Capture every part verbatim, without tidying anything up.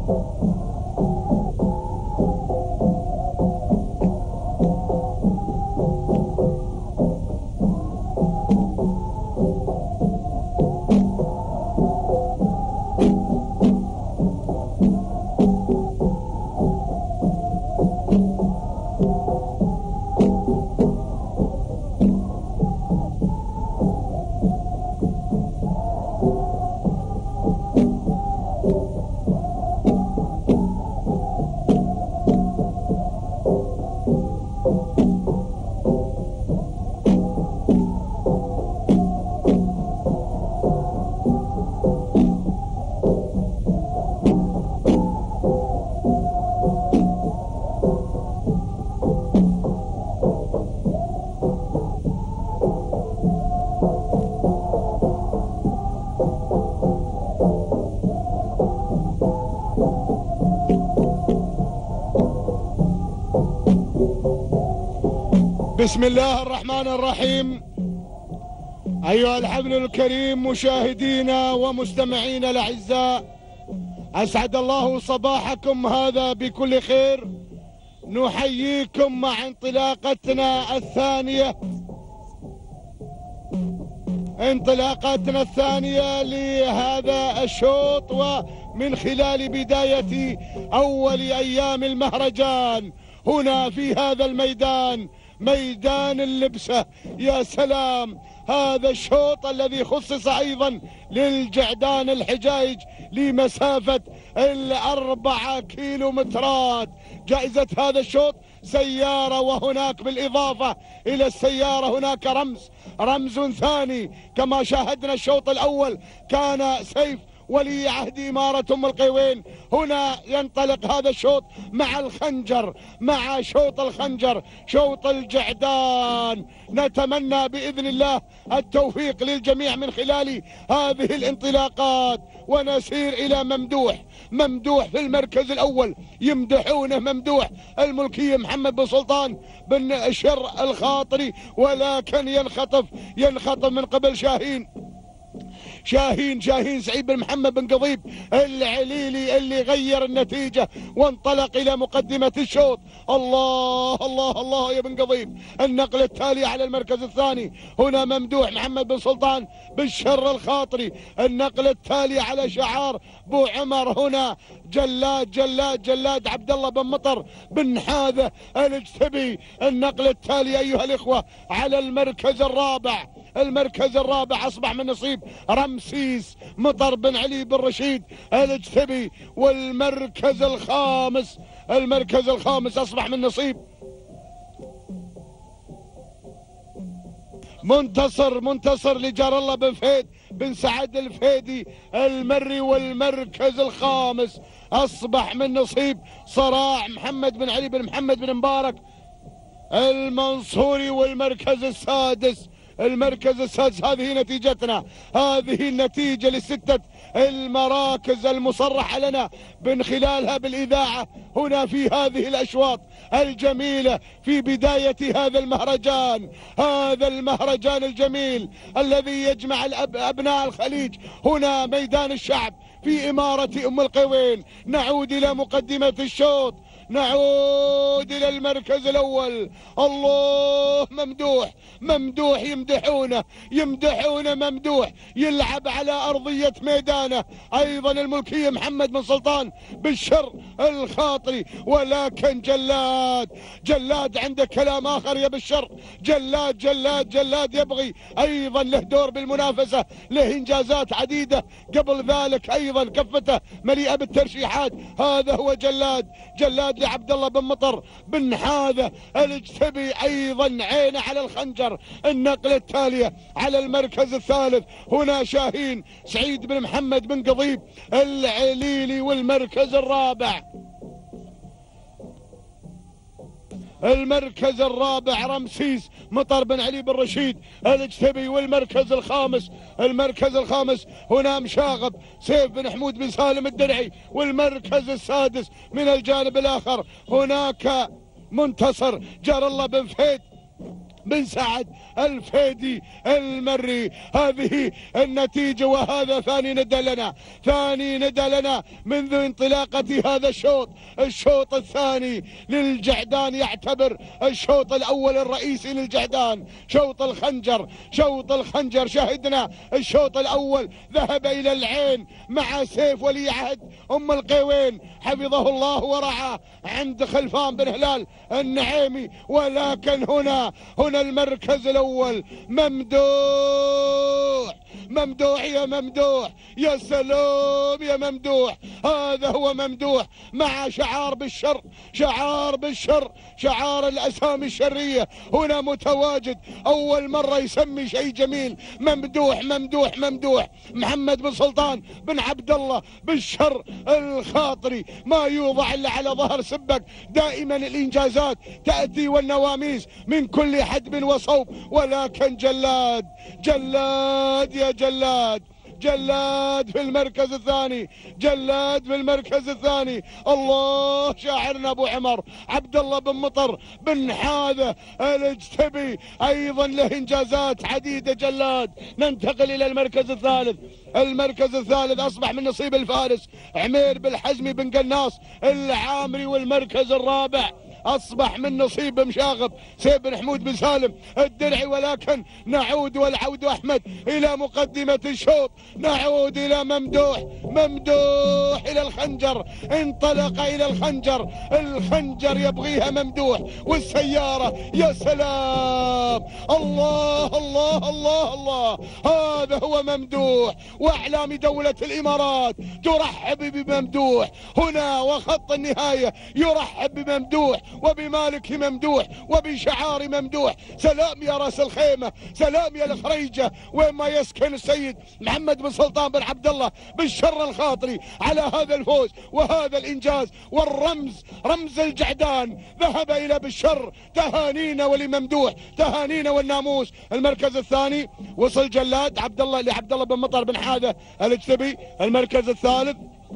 بسم الله الرحمن الرحيم. أيها الحفل الكريم مشاهدينا ومستمعينا الأعزاء، أسعد الله صباحكم هذا بكل خير. نحييكم مع انطلاقتنا الثانية انطلاقتنا الثانية لهذا الشوط، ومن خلال بداية أول أيام المهرجان هنا في هذا الميدان، ميدان اللبسة. يا سلام، هذا الشوط الذي خصص أيضا للجعدان الحجايج لمسافة الأربعة كيلومترات. جائزة هذا الشوط سيارة، وهناك بالإضافة إلى السيارة هناك رمز رمز ثاني. كما شاهدنا الشوط الأول كان سيف ولي عهد إمارة أم القيوين، هنا ينطلق هذا الشوط مع الخنجر، مع شوط الخنجر، شوط الجعدان. نتمنى بإذن الله التوفيق للجميع من خلال هذه الانطلاقات. ونسير إلى ممدوح ممدوح في المركز الأول، يمدحونه ممدوح الملكية محمد بن سلطان بن شر الخاطري، ولكن ينخطف ينخطف من قبل شاهين شاهين شاهين سعيد بن محمد بن قضيب العليلي اللي غير النتيجة وانطلق إلى مقدمة الشوط. الله الله الله يا بن قضيب. النقلة التالية على المركز الثاني هنا ممدوح محمد بن سلطان بن شر الخاطري. النقلة التالية على شعار بو عمر هنا جلاد جلاد جلاد عبد الله بن مطر بن حاذة الاجتبي. النقلة التالية أيها الإخوة على المركز الرابع المركز الرابع أصبح من نصيب رمسيس مطر بن علي بن رشيد الاجتبي. والمركز الخامس المركز الخامس أصبح من نصيب منتصر منتصر لجار الله بن فهد بن سعد الفهيدي المري. والمركز الخامس أصبح من نصيب صراع محمد بن علي بن محمد بن مبارك المنصوري. والمركز السادس المركز السادس هذه نتيجتنا، هذه النتيجة لستة المراكز المصرح لنا من خلالها بالإذاعة هنا في هذه الأشواط الجميلة في بداية هذا المهرجان هذا المهرجان الجميل الذي يجمع الأب أبناء الخليج هنا ميدان الشعب في إمارة أم القيوين. نعود إلى مقدمة الشوط، نعود إلى المركز الأول. الله، ممدوح ممدوح يمدحونه يمدحونه ممدوح يلعب على أرضية ميدانه. أيضا الملكية محمد بن سلطان بالشر الخاطري. ولكن جلاد جلاد عنده كلام آخر يا بالشر. جلاد جلاد جلاد يبغي أيضا له دور بالمنافسة، له إنجازات عديدة قبل ذلك، أيضا كفته مليئة بالترشيحات. هذا هو جلاد جلاد لعبد الله بن مطر بن حاذة الاجتبي، ايضا عينه على الخنجر. النقله التاليه على المركز الثالث هنا شاهين سعيد بن محمد بن قضيب العليلي. والمركز الرابع المركز الرابع رمسيس مطر بن علي بن رشيد الاجتبي. والمركز الخامس المركز الخامس هنا مشاغب سيف بن حمود بن سالم الدرعي. والمركز السادس من الجانب الآخر هناك منتصر جار الله بن فهد بن سعد الفيدي المري. هذه النتيجة وهذا ثاني ندى لنا، ثاني ندى لنا منذ انطلاقة هذا الشوط. الشوط الثاني للجعدان يعتبر الشوط الأول الرئيسي للجعدان، شوط الخنجر. شوط الخنجر شهدنا الشوط الأول ذهب إلى العين مع سيف ولي عهد أم القيوين حفظه الله ورعاه عند خلفان بن هلال النعيمي، ولكن هنا هنا المركز الأول ممدوح. ممدوح يا ممدوح، يا سلام يا ممدوح، هذا هو ممدوح مع شعار بالشر، شعار بالشر، شعار الأسامي الشرية هنا متواجد. أول مرة يسمي شيء جميل، ممدوح ممدوح ممدوح. محمد بن سلطان بن عبد الله بالشر الخاطري، ما يوضع إلا على ظهر سبك. دائما الإنجازات تأتي والنواميس من كل حدب وصوب، ولكن جلاد جلاد يا جلاد، جلاد في المركز الثاني، جلاد في المركز الثاني. الله، شاعرنا ابو عمر عبد الله بن مطر بن حاذة الاجتبي ايضا له انجازات عديده. جلاد. ننتقل الى المركز الثالث. المركز الثالث اصبح من نصيب الفارس عمير بالحزمي بن قناص العامري، والمركز الرابع اصبح من نصيب مشاغب سيف بن حمود بن سالم الدرعي. ولكن نعود والعود احمد الى مقدمه الشوط، نعود الى ممدوح. ممدوح الى الخنجر، انطلق الى الخنجر، الخنجر يبغيها ممدوح والسياره. يا سلام، الله الله الله الله، هذا هو ممدوح. واعلام دوله الامارات ترحب بممدوح هنا، وخط النهايه يرحب بممدوح وبمالك ممدوح وبشعار ممدوح. سلام يا راس الخيمة، سلام يا الخريجة وين ما يسكن السيد محمد بن سلطان بن عبد الله بالشر الخاطري على هذا الفوز وهذا الإنجاز. والرمز رمز الجعدان ذهب إلى بالشر. تهانينا ولممدوح، تهانينا والناموس. المركز الثاني وصل جلاد عبد الله لعبد الله بن مطر بن حاذة الاجتبي. المركز الثالث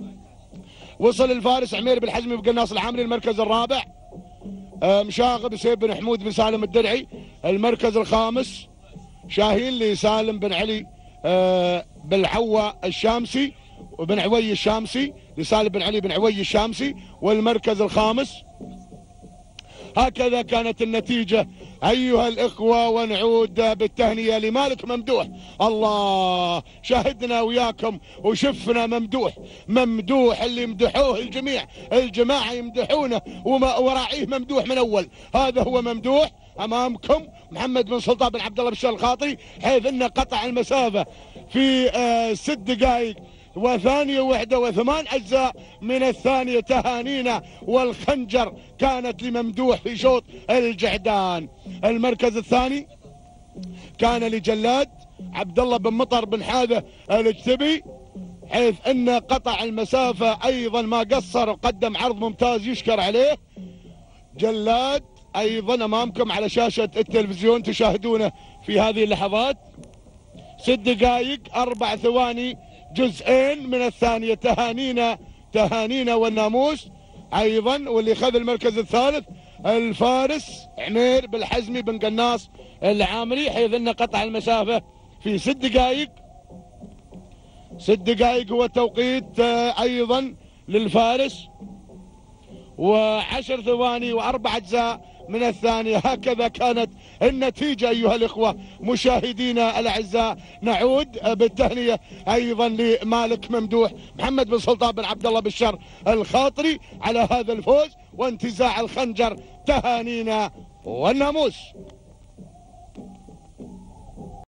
وصل الفارس عمير بالحزمي بن قناص العامري. المركز الرابع مشاغب سيف بن حمود بن سالم الدرعي. المركز الخامس شاهين لسالم بن علي بالعوى الشامسي وبن عوي الشامسي، لسالم بن علي بن عوي الشامسي. والمركز الخامس. هكذا كانت النتيجة أيها الإخوة، ونعود بالتهنئة لمالك ممدوح. الله، شاهدنا وياكم وشفنا ممدوح، ممدوح اللي يمدحوه الجميع، الجماعة يمدحونه وراعيه ممدوح من أول. هذا هو ممدوح أمامكم محمد بن سلطان بن عبد الله بالشر الخاطري، حيث أنه قطع المسافة في آه ست دقائق وثانية واحدة وثمان أجزاء من الثانية. تهانينا والخنجر كانت لممدوح في شوط الجعدان. المركز الثاني كان لجلاد عبد الله بن مطر بن حاذة الاجتبي، حيث أنه قطع المسافة أيضا ما قصر وقدم عرض ممتاز يشكر عليه. جلاد أيضا أمامكم على شاشة التلفزيون تشاهدونه في هذه اللحظات. ست دقائق أربع ثواني جزئين من الثانية. تهانينا تهانينا والناموس أيضا. واللي خذ المركز الثالث الفارس عمير بالحزمي بن قناص العامري، حيث أنه قطع المسافة في ست دقائق. ست دقائق هو التوقيت أيضا للفارس، وعشر ثواني وأربع أجزاء من الثانية. هكذا كانت النتيجة أيها الإخوة مشاهدينا الأعزاء. نعود بالتهنئة أيضا لمالك ممدوح محمد بن سلطان بن عبد الله بالشر الخاطري على هذا الفوز وانتزاع الخنجر. تهانينا والناموس.